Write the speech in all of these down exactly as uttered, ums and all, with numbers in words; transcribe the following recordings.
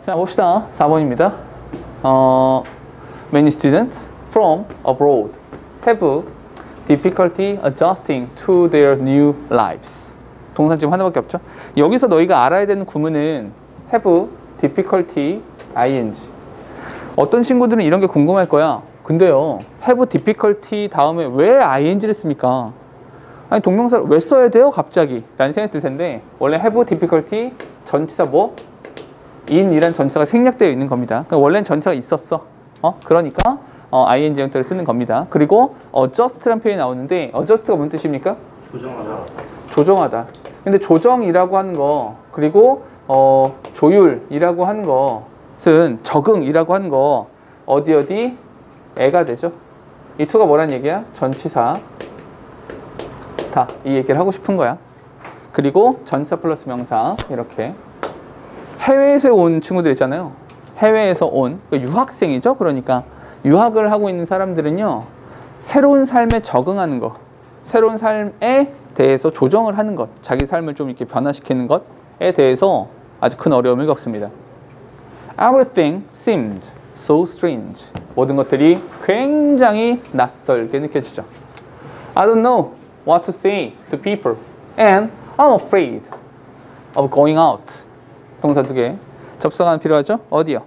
자, 봅시다. 사 번입니다. 어, many students from abroad have difficulty adjusting to their new lives. 동사 지금 하나밖에 없죠? 여기서 너희가 알아야 되는 구문은 have difficulty ing. 어떤 친구들은 이런 게 궁금할 거야. 근데요, have difficulty 다음에 왜 ing를 씁니까? 아니, 동명사를 왜 써야 돼요? 갑자기. 라는 생각이 들 텐데, 원래 have difficulty 전치사 뭐? in이란 전치사가 생략되어 있는 겁니다. 그러니까 원래는 전치사가 있었어. 어? 그러니까 어, ing 형태를 쓰는 겁니다. 그리고 adjust라는 표현이 나오는데 adjust가 무슨 뜻입니까? 조정하다. 조정하다. 근데 조정이라고 하는 거 그리고 어, 조율이라고 하는 것은 적응이라고 하는 거 어디 어디 애가 되죠. 이 to가 뭐란 얘기야? 전치사 다 이 얘기를 하고 싶은 거야. 그리고 전치사 플러스 명사 이렇게. 해외에서 온 친구들 있잖아요. 해외에서 온 유학생이죠. 그러니까 유학을 하고 있는 사람들은요, 새로운 삶에 적응하는 것, 새로운 삶에 대해서 조정을 하는 것, 자기 삶을 좀 이렇게 변화시키는 것에 대해서 아주 큰 어려움을 겪습니다. Everything seemed so strange. 모든 것들이 굉장히 낯설게 느껴지죠. I don't know what to say to people and I'm afraid of going out. 동사 두 개. 접속하는 필요하죠? 어디요?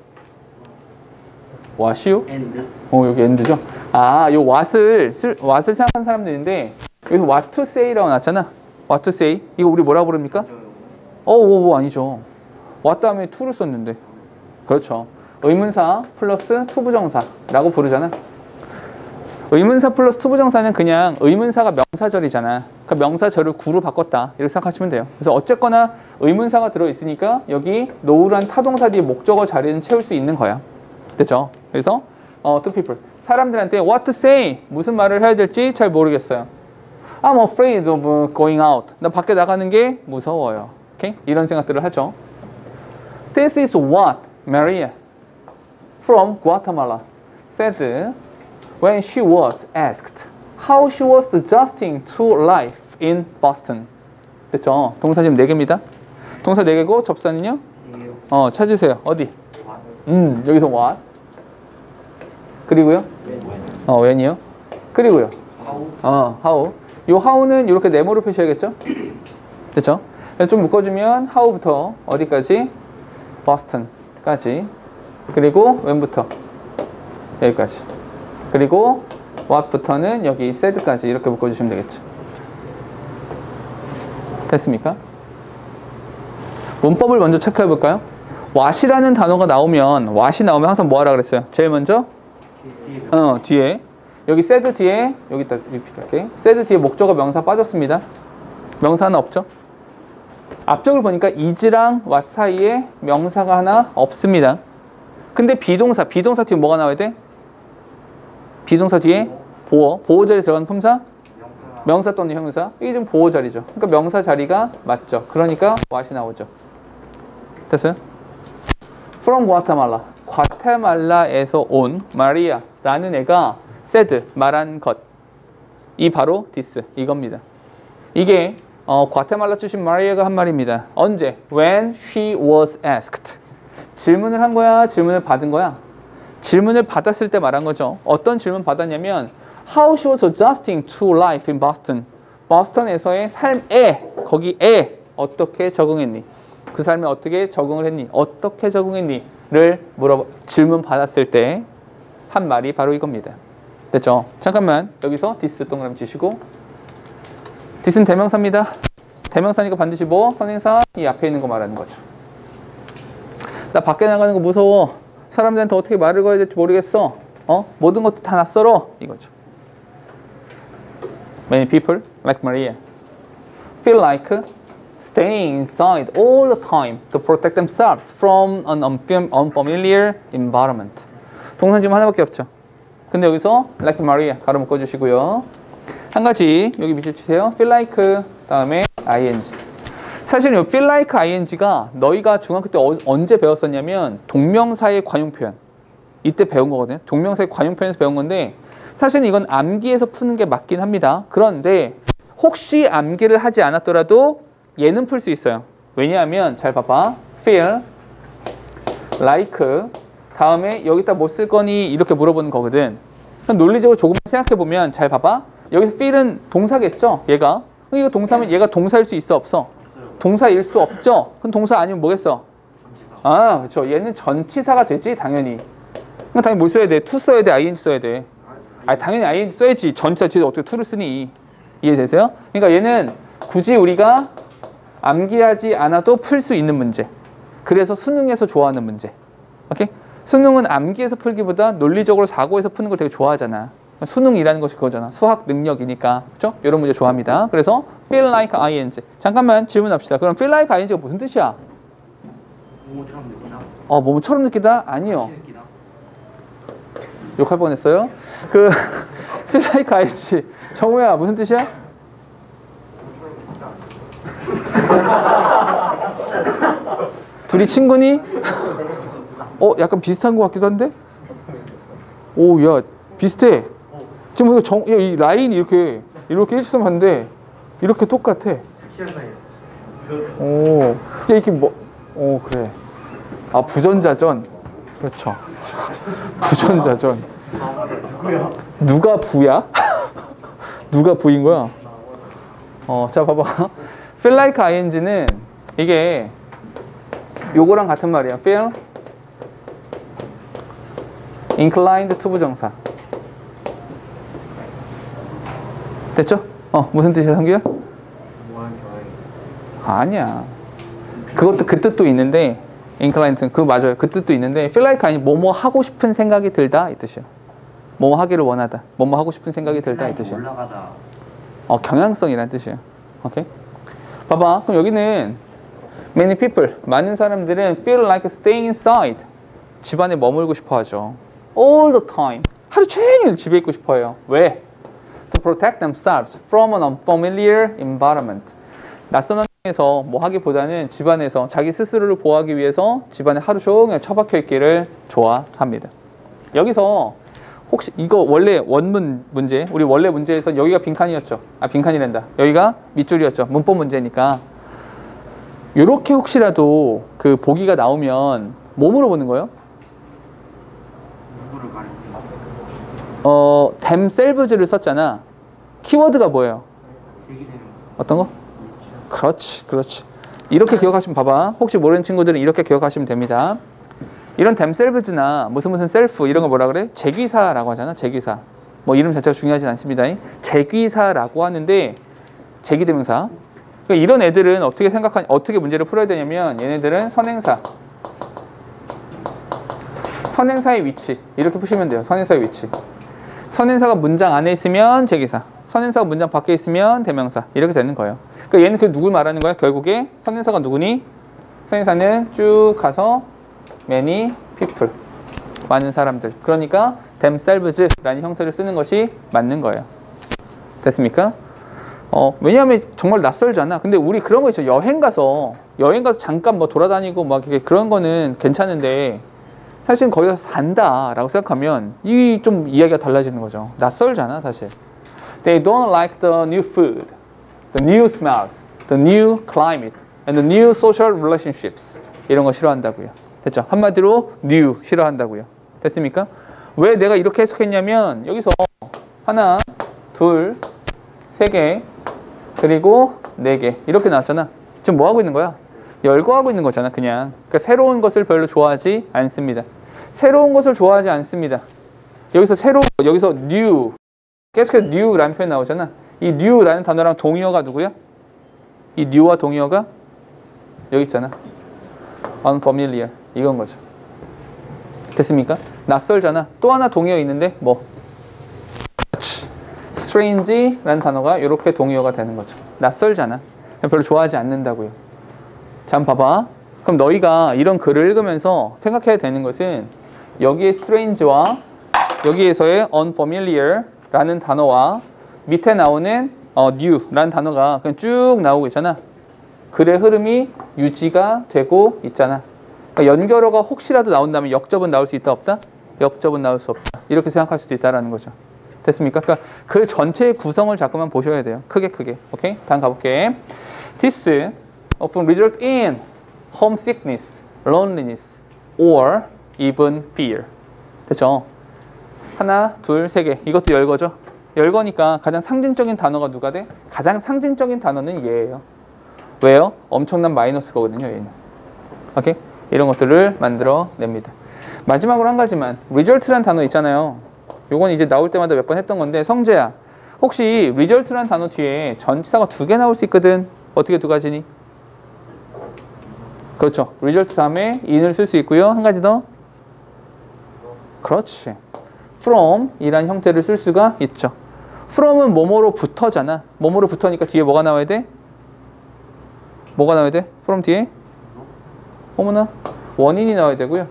what이요? and. 어, 여기 and죠? 아, 요 what을, 쓸, what을 생각하는 사람들인데 여기서 what to say라고 나왔잖아. what to say. 이거 우리 뭐라 부릅니까? 어, 오, 오, 아니죠. what 다음에 to를 썼는데. 그렇죠. 의문사 플러스 투부정사라고 부르잖아. 의문사 플러스 투부정사는 그냥 의문사가 명사절이잖아. 그러니까 명사절을 구로 바꿨다. 이렇게 생각하시면 돼요. 그래서 어쨌거나 의문사가 들어있으니까 여기 노우란 타동사 뒤에 목적어 자리는 채울 수 있는 거야. 됐죠? 그래서 어, to people. 사람들한테 what to say. 무슨 말을 해야 될지 잘 모르겠어요. I'm afraid of going out. 나 밖에 나가는 게 무서워요. 오케이? 이런 생각들을 하죠. This is what Maria from Guatemala said when she was asked how she was adjusting to life in Boston. 됐죠? 동사 지금 네 개입니다. 동사 네 개고 접사는요? 어, 찾으세요. 어디? 음, 여기서 what? 그리고요? 어, when이요? 그리고요? 어, how? 요 how는 이렇게 네모로 표시해야겠죠? 됐죠? 좀 묶어주면 how부터 어디까지? Boston까지. 그리고 when부터? 여기까지. 그리고 what부터는 여기 said까지 이렇게 묶어주시면 되겠죠. 됐습니까? 문법을 먼저 체크해 볼까요? what이라는 단어가 나오면 what이 나오면 항상 뭐 하라 그랬어요? 제일 먼저 어, 뒤에 여기 said 뒤에 여기다 리피트할게. said 뒤에 목적어 명사 빠졌습니다. 명사는 없죠? 앞쪽을 보니까 is랑 what 사이에 명사가 하나 없습니다. 근데 비동사, 비동사 뒤에 뭐가 나와야 돼? 비동사 뒤에 보어, 보어 자리에 들어가는 품사? 명사 또는 형용사. 이게 좀 보어 자리죠. 그러니까 명사 자리가 맞죠. 그러니까 what이 나오죠. 됐어요? From Guatemala. 과테말라에서 온 마리아라는 애가 said, 말한 것. 이 바로 this, 이겁니다. 이게 어, 과테말라 출신 마리아가 한 말입니다. 언제? When she was asked. 질문을 한 거야? 질문을 받은 거야? 질문을 받았을 때 말한 거죠. 어떤 질문 받았냐면 How she was adjusting to life in Boston. 버스턴에서의 삶에, 거기에 어떻게 적응했니? 그 삶에 어떻게 적응을 했니? 어떻게 적응했니? 를 물어 질문 받았을 때 한 말이 바로 이겁니다. 됐죠? 잠깐만, 여기서 this 동그라미 치시고, this는 대명사입니다. 대명사니까 반드시 뭐? 선행사 이 앞에 있는 거 말하는 거죠. 나 밖에 나가는 거 무서워. 사람들한테 어떻게 말을 걸어야 될지 모르겠어. 어? 모든 것도 다 낯설어. 이거죠. Many people, like Maria, feel like staying inside all the time to protect themselves from an unfamiliar environment. 동사 지금 하나밖에 없죠. 근데 여기서 like Maria 가로 묶어주시고요. 한 가지 여기 밑에 주세요. feel like 다음에 ing. 사실 이 feel like ing가 너희가 중학교 때 어, 언제 배웠었냐면 동명사의 관용 표현. 이때 배운 거거든요. 동명사의 관용 표현에서 배운 건데 사실 이건 암기에서 푸는 게 맞긴 합니다. 그런데 혹시 암기를 하지 않았더라도 얘는 풀 수 있어요. 왜냐하면 잘 봐봐. feel like 다음에 여기다 뭐 쓸 거니 이렇게 물어보는 거거든. 그럼 논리적으로 조금 생각해 보면 잘 봐봐. 여기서 feel은 동사겠죠? 얘가. 그럼 이거 동사면 얘가 동사일 수 있어 없어? 동사일 수 없죠? 그럼 동사 아니면 뭐겠어? 아, 그렇죠. 얘는 전치사가 되지 당연히. 그럼 당연히 뭘 써야 돼? to 써야 돼? ing 써야 돼? 아, 당연히 ing 써야지. 전치사 뒤에 어떻게 to를 쓰니? 이해되세요? 그러니까 얘는 굳이 우리가 암기하지 않아도 풀 수 있는 문제. 그래서 수능에서 좋아하는 문제. 오케이? 수능은 암기해서 풀기보다 논리적으로 사고해서 푸는 걸 되게 좋아하잖아. 수능이라는 것이 그거잖아. 수학 능력이니까. 그렇죠? 이런 문제 좋아합니다. 그래서 feel like ing. 잠깐만 질문합시다. 그럼 feel like ing가 무슨 뜻이야? 뭐뭐처럼 느끼다? 어, 뭐뭐처럼 느끼다? 아니요. 욕할 뻔했어요. 그 feel like ing. 정우야 무슨 뜻이야? 둘이 친구니? 어, 약간 비슷한 것 같기도 한데? 오, 야, 비슷해. 지금 이거 정, 야, 이 라인이 이렇게, 이렇게 일치선 봤는데, 이렇게 똑같아. 오, 야, 이렇게 뭐, 오, 그래. 아, 부전자전. 그렇죠. 부전자전. 누가 부야? 누가 부인 거야? 어, 자, 봐봐. feel like ing는 이게 요거랑 같은 말이야. feel inclined to 부정사. 됐죠? 어, 무슨 뜻이야, 성규야? 아니야. 그것도 그 뜻도 있는데 inclined, 그거 맞아요. 그 뜻도 있는데 feel like 아니 뭐뭐 하고 싶은 생각이 들다 이 뜻이야. 뭐뭐 하기를 원하다. 뭐뭐 하고 싶은 생각이 들다 이 뜻이야. 올라가다. 어, 경향성이라는 뜻이에요. 오케이? 봐봐. 그럼 여기는 many people, 많은 사람들은 feel like staying inside. 집안에 머물고 싶어 하죠. all the time. 하루 종일 집에 있고 싶어 해요. 왜? to protect themselves from an unfamiliar environment. 낯선 환경에서 뭐 하기보다는 집안에서 자기 스스로를 보호하기 위해서 집안에 하루 종일 처박혀 있기를 좋아합니다. 여기서 혹시 이거 원래 원문 문제, 우리 원래 문제에서 여기가 빈칸이었죠. 아, 빈칸이란다. 여기가 밑줄이었죠. 문법 문제니까. 요렇게 혹시라도 그 보기가 나오면 뭐 물어보는 거예요? 누구를 가리키는 어, themselves를 썼잖아. 키워드가 뭐예요? 제기되는 거. 어떤 거? 그렇지, 그렇지. 이렇게 기억하시면 봐봐. 혹시 모르는 친구들은 이렇게 기억하시면 됩니다. 이런 themselves나 무슨 무슨 self 이런 거 뭐라 그래? 제귀사라고 하잖아. 제귀사. 뭐 이름 자체가 중요하진 않습니다. 제귀사라고 하는데 제기대명사. 그러니까 이런 애들은 어떻게 생각하 어떻게 문제를 풀어야 되냐면 얘네들은 선행사. 선행사의 위치. 이렇게 푸시면 돼요. 선행사의 위치. 선행사가 문장 안에 있으면 제기사. 선행사가 문장 밖에 있으면 대명사. 이렇게 되는 거예요. 그러니까 얘는 그 누굴 말하는 거야? 결국에 선행사가 누구니? 선행사는 쭉 가서 many people. 많은 사람들. 그러니까 themselves라는 형태를 쓰는 것이 맞는 거예요. 됐습니까? 어, 왜냐하면 정말 낯설잖아. 근데 우리 그런 거 있죠. 여행 가서 여행 가서 잠깐 뭐 돌아다니고 막 이렇게 그런 거는 괜찮은데 사실 거기서 산다라고 생각하면 이 좀 이야기가 달라지는 거죠. 낯설잖아, 사실. They don't like the new food, the new smells, the new climate, and the new social relationships. 이런 거 싫어한다고요. 됐죠? 한마디로 new 싫어한다고요. 됐습니까? 왜 내가 이렇게 해석했냐면 여기서 하나, 둘, 세 개, 그리고 네 개 이렇게 나왔잖아. 지금 뭐 하고 있는 거야? 열거하고 있는 거잖아, 그냥. 그러니까 새로운 것을 별로 좋아하지 않습니다. 새로운 것을 좋아하지 않습니다. 여기서 새로운, 여기서 new, 계속해서 new라는 표현 나오잖아. 이 new라는 단어랑 동의어가 누구야? 이 new와 동의어가 여기 있잖아. unfamiliar. 이건 거죠. 됐습니까? 낯설잖아. 또 하나 동의어 있는데 뭐? strange라는 단어가 이렇게 동의어가 되는 거죠. 낯설잖아. 별로 좋아하지 않는다고요. 자, 한번 봐봐. 그럼 너희가 이런 글을 읽으면서 생각해야 되는 것은 여기에 strange와 여기에서의 unfamiliar라는 단어와 밑에 나오는 어, new라는 단어가 그냥 쭉 나오고 있잖아. 글의 흐름이 유지가 되고 있잖아. 그러니까 연결어가 혹시라도 나온다면 역접은 나올 수 있다 없다? 역접은 나올 수 없다. 이렇게 생각할 수도 있다라는 거죠. 됐습니까? 그러니까 글 전체의 구성을 자꾸만 보셔야 돼요. 크게 크게. 오케이? 다음 가볼게. This often result in homesickness, loneliness, or even fear. 됐죠? 하나, 둘, 세 개. 이것도 열거죠? 열거니까 가장 상징적인 단어가 누가 돼? 가장 상징적인 단어는 얘예요. 왜요? 엄청난 마이너스거든요, 얘는. 오케이? 이런 것들을 만들어 냅니다. 마지막으로 한 가지만. result란 단어 있잖아요. 요건 이제 나올 때마다 몇 번 했던 건데, 성재야. 혹시 result란 단어 뒤에 전치사가 두 개 나올 수 있거든. 어떻게 두 가지니? 그렇죠. result 다음에 in을 쓸 수 있고요. 한 가지 더. 그렇지. from 이란 형태를 쓸 수가 있죠. from은 뭐뭐로부터잖아. 뭐뭐로부터니까 뒤에 뭐가 나와야 돼? 뭐가 나와야 돼? from 뒤에? 어머나. 원인이 나와야 되고요.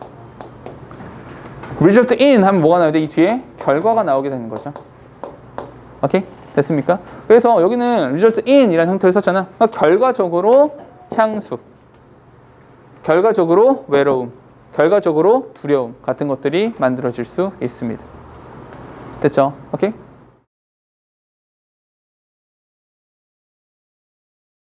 result in 하면 뭐가 나와야 돼? 이 뒤에 결과가 나오게 되는 거죠. 오케이? 됐습니까? 그래서 여기는 result in 이라는 형태를 썼잖아. 그러니까 결과적으로 향수, 결과적으로 외로움, 결과적으로 두려움 같은 것들이 만들어질 수 있습니다. 됐죠? 오케이?